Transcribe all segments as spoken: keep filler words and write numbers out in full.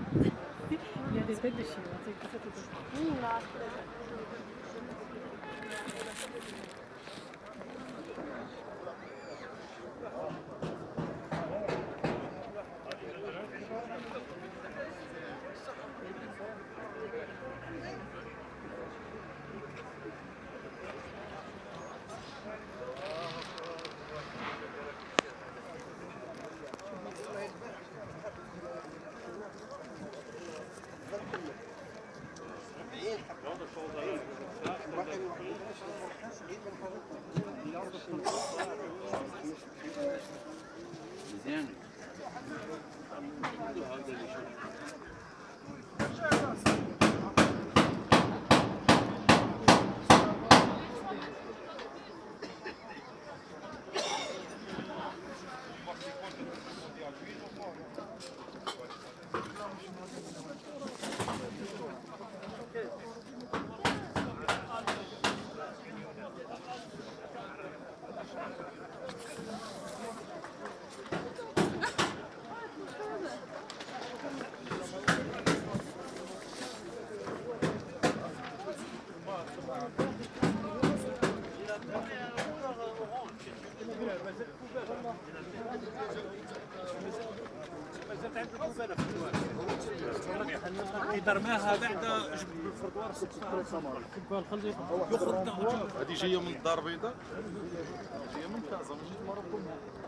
Il y a des têtes de chien, c'est ça tout. درناها بعد جبد الفردوار يخرج هذه جايه من الدار البيضاء جايه من كازا ماشي من مروكو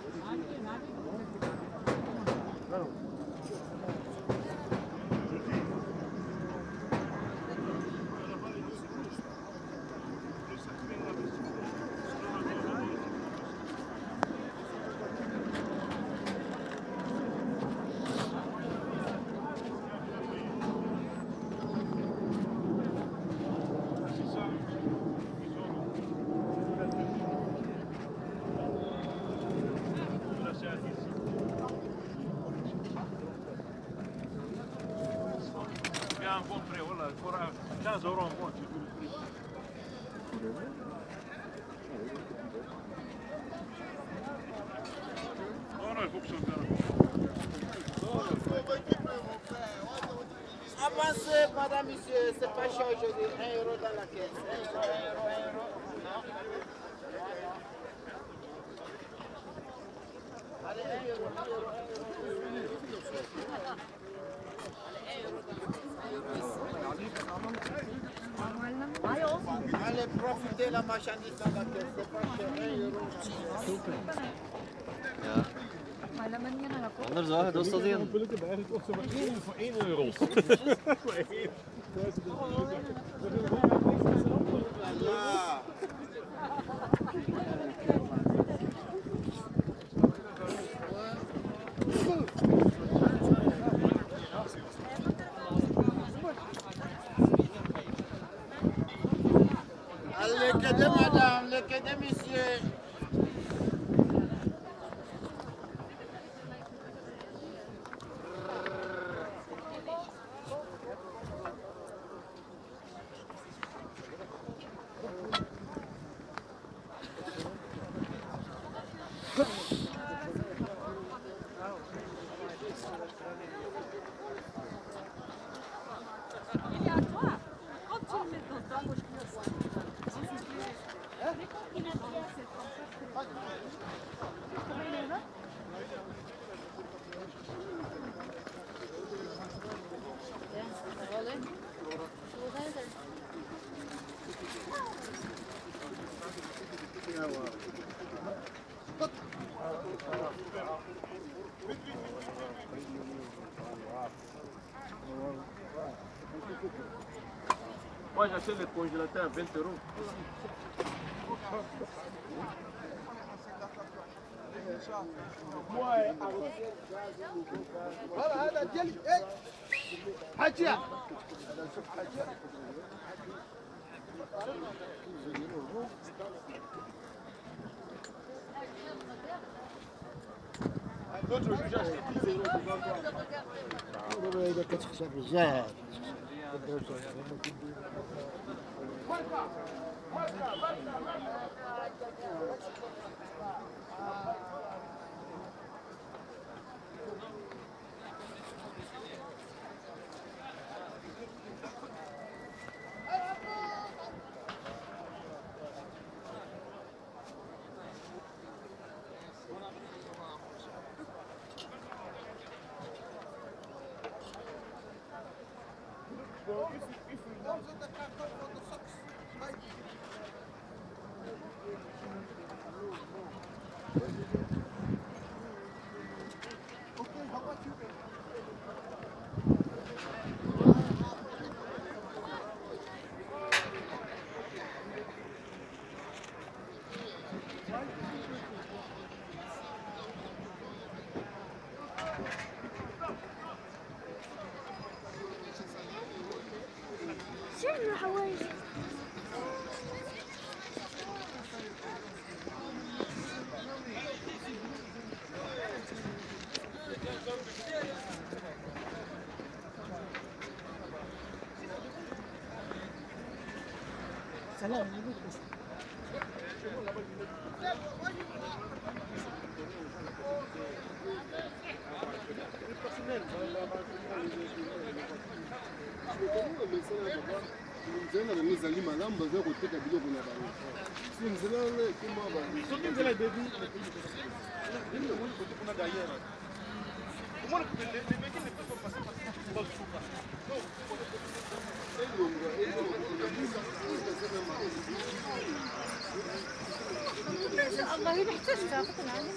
un bon prix, voilà, quinze euros en bon, tu veux le prix. Non, non, il faut que je me fasse. Avancez, madame, monsieur, c'est pas cher aujourd'hui, un euro dans la caisse. un euro, un euro, un euro. Allez, un euro, un euro, un euro. Allez, profitez la marchandise dans la caisse, c'est pas cher, un euro. Anders zagen, dat is dat één. Voor één euro. Allez, que de madame, le que de monsieur. Moi j'achète le congélateur à vingt euros. Voilà, هذا ديالي. حاجة. L'autre j'ai acheté dix euros. إذا كتخشى الرجال. شنو حوايج سلام nzela bango ezali malamu baza koteka biloko na bango si nzela wana ekoma soki nzela ebebi kuna derrière omona lemeki ne peut pas passer par suka elonga الله يحتاج تاخذ العالم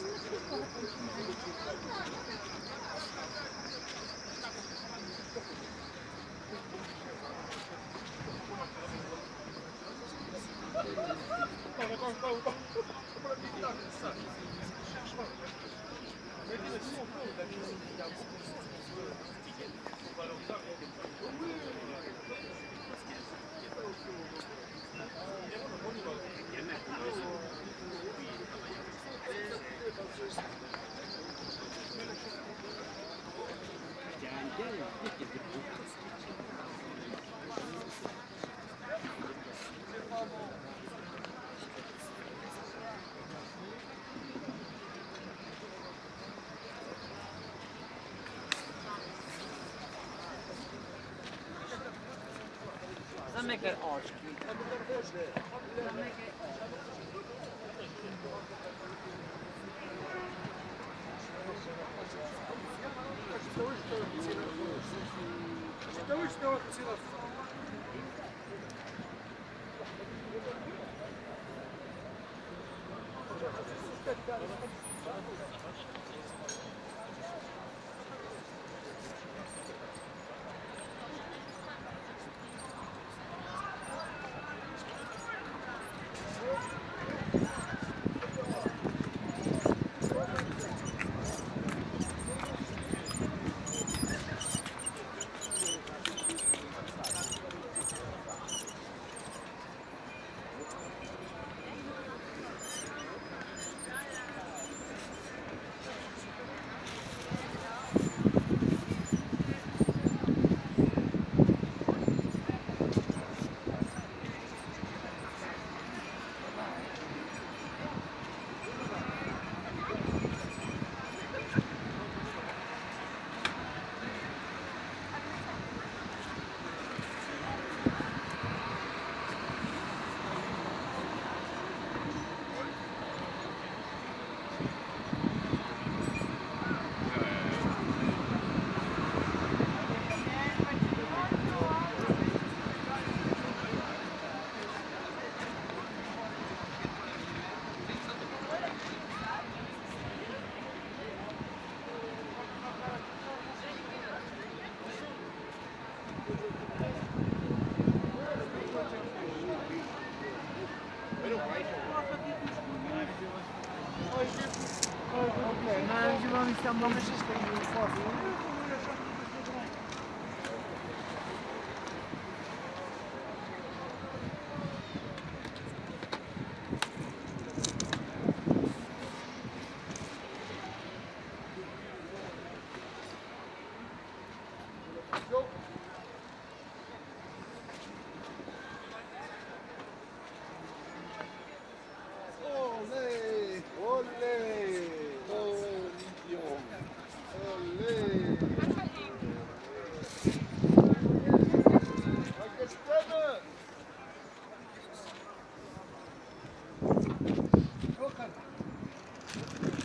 Let's make an arch.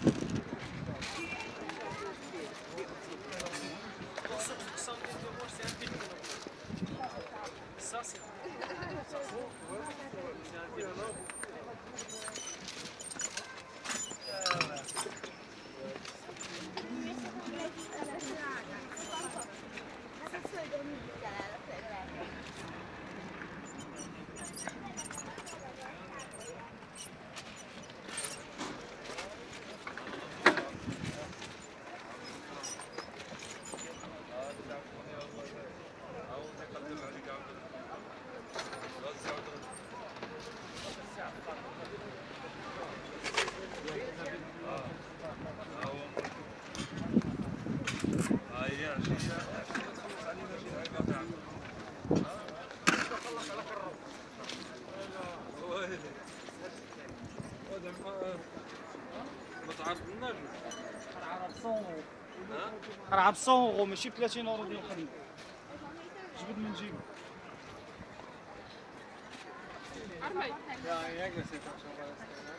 Some راه مية اورو ماشي ثلاثين اورو ديال الخدمه. جبد من جيب. يا يا